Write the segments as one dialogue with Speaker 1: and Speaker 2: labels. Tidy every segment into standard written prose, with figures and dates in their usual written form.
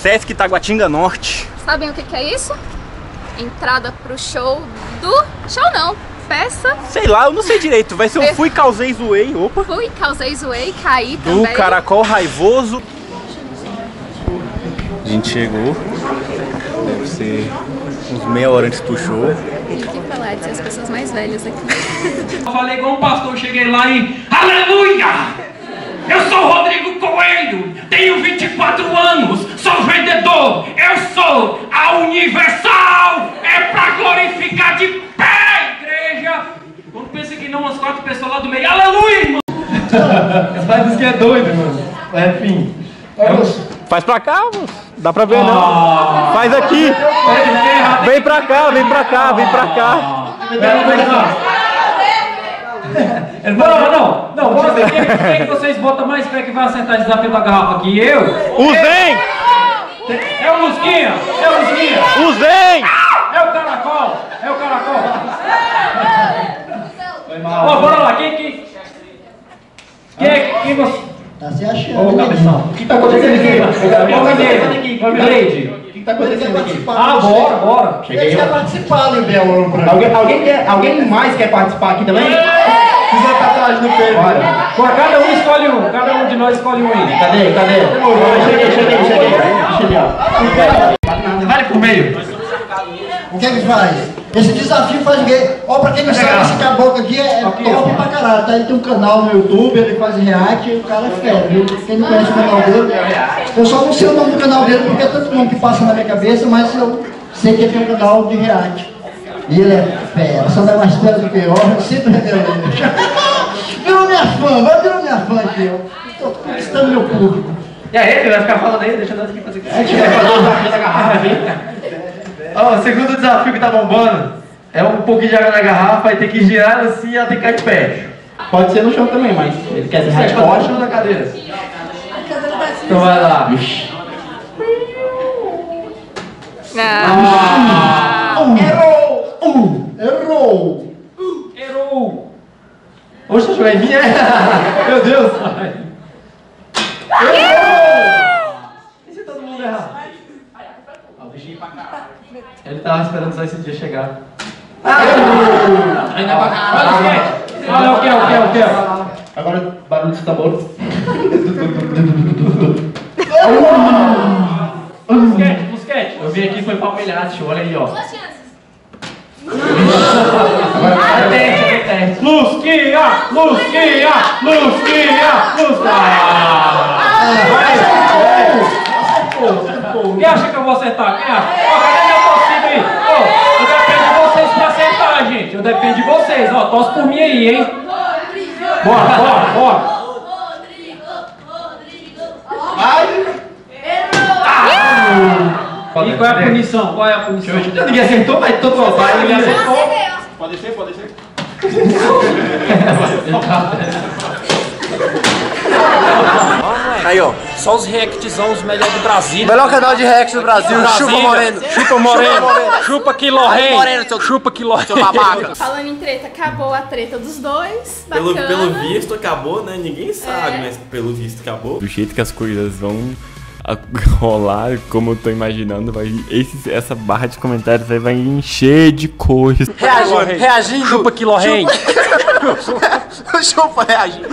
Speaker 1: Sesc Taguatinga Norte.
Speaker 2: Sabem o que é isso? Entrada pro show do... Show não, peça.
Speaker 1: Sei lá, eu não sei direito. Vai ser o Fui, Causei, Zoei. Opa.
Speaker 2: Fui, Causei, Zoei, caí também.
Speaker 1: Do Caracol Raivoso. A gente chegou. Deve ser uns meia hora antes do show.
Speaker 2: Que falar de ser as pessoas mais velhas aqui.
Speaker 3: Eu falei igual um pastor, cheguei lá e... Aleluia! Eu sou o Rodrigo Coelho, tenho 24 anos, sou vendedor, eu sou a Universal, é pra glorificar de pé, igreja. Quando pensa que não, umas 4 pessoas lá do meio, aleluia, irmão.
Speaker 4: Esse pai diz que é doido, mano. É fim.
Speaker 1: Faz pra cá, moço. Dá pra ver não. Faz aqui. Vem pra cá, vem pra cá, vem pra cá.
Speaker 3: Não, quem que vocês botam mais fé que vai acertar o desafio da garrafa aqui? Eu?
Speaker 1: O Zen!
Speaker 3: É o Lusquinha! É o Lusquinha!
Speaker 1: O Zen!
Speaker 3: É o Caracol! É o Caracol! Ó, bora lá, quem você...
Speaker 5: Tá se achando.
Speaker 3: Ô, cabeção. O que tá acontecendo aqui? Leide. O que tá acontecendo aqui? Ah, bora.
Speaker 5: Ele quer participar, Libel.
Speaker 4: Alguém mais quer participar aqui também?
Speaker 5: Fizer tatuagem no peito.
Speaker 3: Cada um escolhe um. Cada um de nós escolhe um aí.
Speaker 4: Cadê? Cheguei. Vai pro meio.
Speaker 5: O que é que faz? Esse desafio faz gay. Ó, pra quem não sabe, esse caboclo aqui é top pra caralho, tá? Ele tem um canal no YouTube, ele faz react, o cara é fera, viu? Quem não conhece o canal dele, eu só não sei o nome do canal dele porque é tanto nome que passa na minha cabeça, mas eu sei que ele tem um canal de react. E ele é fera, só não é mais fera do que eu sinto revelando. Virou minha fã aqui, ó. Tô conquistando meu público.
Speaker 4: E aí, tu vai ficar falando aí, deixa nós aqui fazer aqui.
Speaker 5: É que vai fazer o desafio da garrafa,
Speaker 4: Ó, o segundo desafio que tá bombando é um pouquinho de água na garrafa e tem que girar assim e ela tem que cair de pé. Pode ser no chão também, mas ele quer ser hardcore ou na cadeira. Então vai lá.
Speaker 5: Errou!
Speaker 4: Oxe, vai vir, é? Meu Deus! E se todo mundo errar? Ele tava esperando só esse dia chegar.
Speaker 3: Olha o que?
Speaker 4: Agora barulho de tambor.
Speaker 3: Busquete.
Speaker 4: Eu vim aqui foi pra humilhar, olha aí, ó.
Speaker 3: Lusquinha! Quem acha que eu vou acertar? Quem acha? Ó, cadê minha torcida aí? Ó, eu dependo de vocês pra acertar, gente. Eu dependo de vocês, ó. Torce por mim aí, hein? Bora. E qual é a punição?
Speaker 4: Ninguém acertou, mas todo mundo vai.
Speaker 3: Ele acertou.
Speaker 1: Pode ser. Aí, ó.
Speaker 3: Só os reactzão, os melhores do Brasil.
Speaker 4: Melhor canal de react do Brasil,
Speaker 3: Chupa Moreno. Chupa Quilorren. Chupa Quilorren.
Speaker 2: Falando em treta, acabou a treta dos dois. Bacana.
Speaker 6: Pelo visto acabou, né? Ninguém sabe, mas pelo visto acabou.
Speaker 7: Do jeito que as coisas vão rolar, como eu tô imaginando, essa barra de comentários vai encher de coisa.
Speaker 4: Reagindo.
Speaker 3: Chupa Quilorren.
Speaker 4: Chupa reagindo.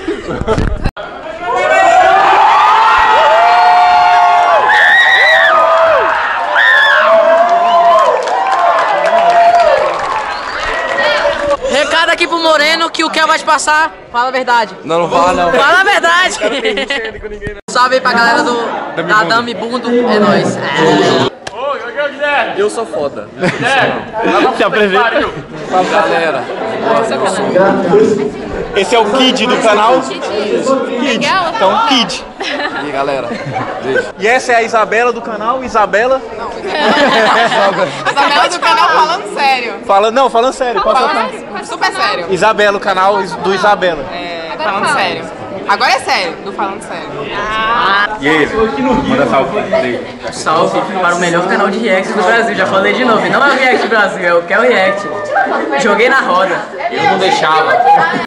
Speaker 8: Recado aqui pro Moreno que o Kel vai te passar. Fala a verdade.
Speaker 4: Não fala não.
Speaker 8: Fala a verdade. Salve aí pra galera da Dami Bundo. É nóis.
Speaker 6: Eu sou foda.
Speaker 1: Se apresenta.
Speaker 6: Fala galera.
Speaker 1: Esse é o Kid do canal. Kid. Então, Kid.
Speaker 6: E aí galera, beijo.
Speaker 1: E essa é a Isabela do canal. Isabela
Speaker 9: do canal falando sério.
Speaker 1: Falando sério.
Speaker 9: Super sério.
Speaker 1: Isabela, o canal do Isabela.
Speaker 9: Falando sério. Agora é sério, do falando sério.
Speaker 1: E aí, manda salve.
Speaker 8: Salve para o melhor canal de react do Brasil. Já falei de novo. Não é o React Brasil, é o Kel React. Joguei na roda.
Speaker 6: Eu não deixava.